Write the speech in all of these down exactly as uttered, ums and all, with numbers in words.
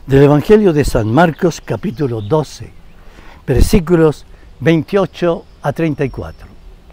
Del Evangelio de San Marcos, capítulo doce, versículos veintiocho a treinta y cuatro.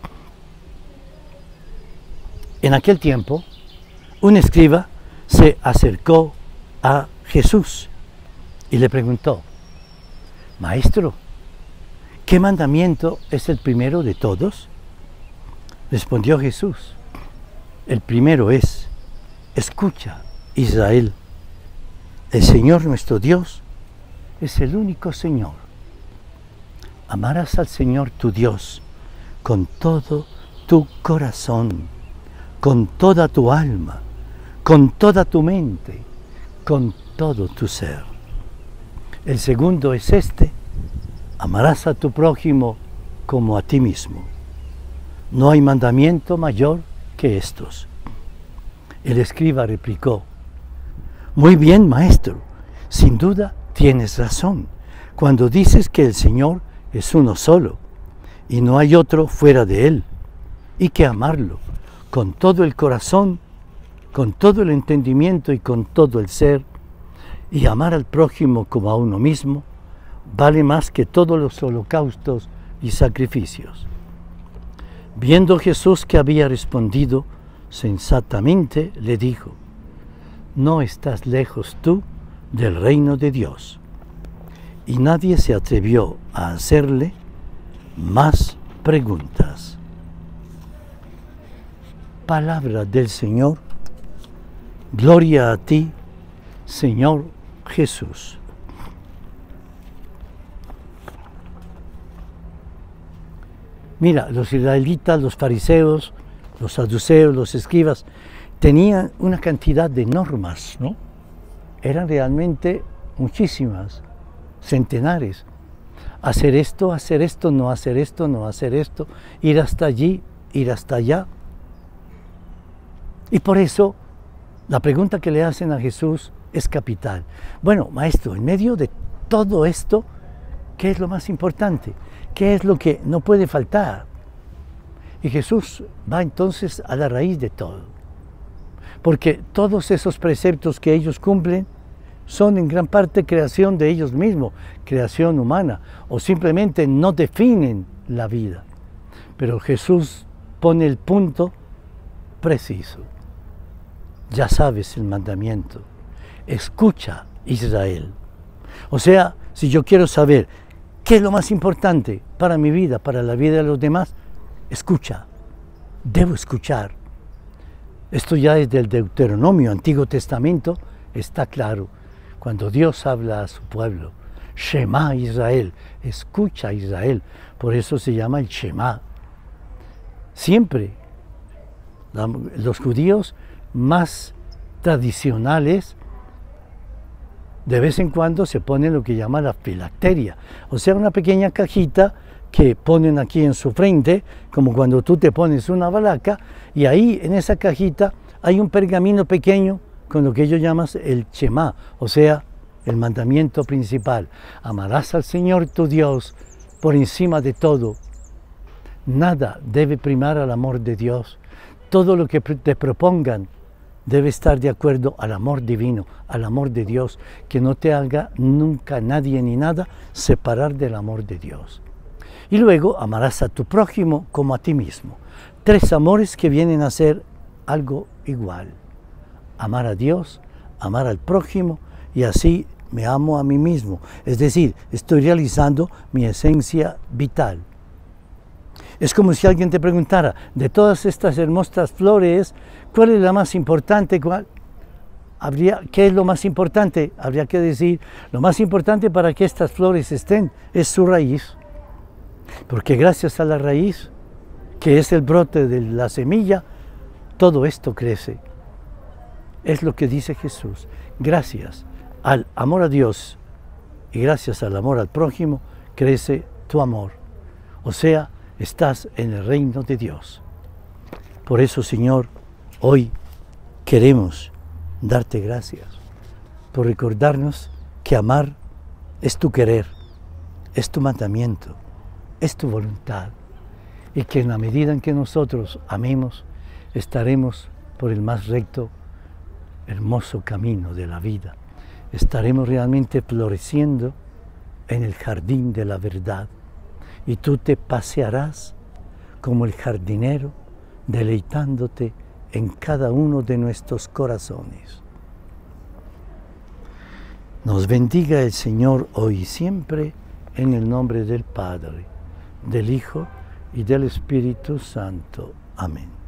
En aquel tiempo, un escriba se acercó a Jesús y le preguntó: Maestro, ¿qué mandamiento es el primero de todos? Respondió Jesús: el primero es: escucha, Israel, el Señor nuestro Dios es el único Señor. Amarás al Señor tu Dios con todo tu corazón, con toda tu alma, con toda tu mente, con todo tu ser. El segundo es este: amarás a tu prójimo como a ti mismo. No hay mandamiento mayor que estos. El escriba replicó: muy bien, maestro, sin duda tienes razón cuando dices que el Señor es uno solo y no hay otro fuera de Él, y que amarlo con todo el corazón, con todo el entendimiento y con todo el ser, y amar al prójimo como a uno mismo, vale más que todos los holocaustos y sacrificios. Viendo Jesús que había respondido sensatamente, le dijo: no estás lejos tú del reino de Dios. Y nadie se atrevió a hacerle más preguntas. Palabra del Señor. Gloria a ti, Señor Jesús. Mira, los israelitas, los fariseos, los saduceos, los escribas, tenían una cantidad de normas, ¿no? Eran realmente muchísimas, centenares. Hacer esto, hacer esto, no hacer esto, no hacer esto, ir hasta allí, ir hasta allá. Y por eso la pregunta que le hacen a Jesús es capital. Bueno, maestro, en medio de todo esto, ¿qué es lo más importante? ¿Qué es lo que no puede faltar? Y Jesús va entonces a la raíz de todo. Porque todos esos preceptos que ellos cumplen son en gran parte creación de ellos mismos, creación humana, o simplemente no definen la vida. Pero Jesús pone el punto preciso. Ya sabes el mandamiento: escucha, Israel. O sea, si yo quiero saber qué es lo más importante para mi vida, para la vida de los demás, escucha, debo escuchar. Esto ya es del Deuteronomio, Antiguo Testamento, está claro. Cuando Dios habla a su pueblo: Shema Israel, escucha Israel. Por eso se llama el Shema. Siempre la, los judíos más tradicionales, de vez en cuando se pone lo que llama la filacteria, o sea, una pequeña cajita que ponen aquí en su frente, como cuando tú te pones una balaca, y ahí en esa cajita hay un pergamino pequeño con lo que ellos llaman el Shema, o sea, el mandamiento principal. Amarás al Señor tu Dios por encima de todo. Nada debe primar al amor de Dios. Todo lo que te propongan debe estar de acuerdo al amor divino, al amor de Dios, que no te haga nunca nadie ni nada separar del amor de Dios. Y luego amarás a tu prójimo como a ti mismo. Tres amores que vienen a ser algo igual. Amar a Dios, amar al prójimo, y así me amo a mí mismo. Es decir, estoy realizando mi esencia vital. Es como si alguien te preguntara: de todas estas hermosas flores, ¿cuál es la más importante? ¿Cuál? Habría, ¿qué es lo más importante? Habría que decir: lo más importante para que estas flores estén es su raíz. Porque gracias a la raíz, que es el brote de la semilla, todo esto crece. Es lo que dice Jesús. Gracias al amor a Dios y gracias al amor al prójimo, crece tu amor. O sea, estás en el reino de Dios. Por eso, Señor, hoy queremos darte gracias por recordarnos que amar es tu querer, es tu mandamiento, es tu voluntad, y que en la medida en que nosotros amemos, estaremos por el más recto, hermoso camino de la vida, estaremos realmente floreciendo en el jardín de la verdad y tú te pasearás como el jardinero, deleitándote en cada uno de nuestros corazones. Nos bendiga el Señor hoy y siempre, en el nombre del Padre, del Hijo y del Espíritu Santo. Amén.